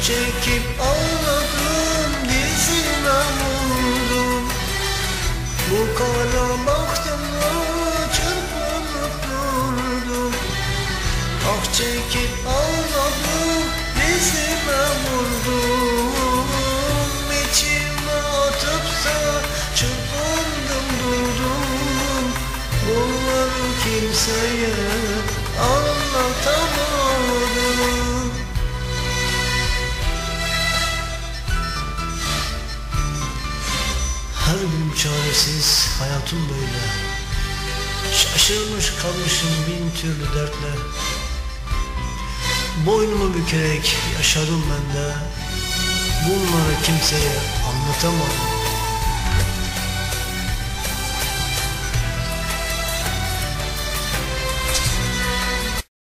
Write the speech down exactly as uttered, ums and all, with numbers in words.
çekip ağladım, dizime vurdum. Bu kara bahtımla çırpınıp durdum. Ah çekip ağladım, dizime vurdum. İçime atıpsa çırpındım durdum. Bunları kimseye anlatamadım. Her gün çaresiz hayatım böyle. Şaşırmış kalmışım bin türlü dertle. Boynumu bükerek yaşadım ben de. Bunları kimseye anlatamadım.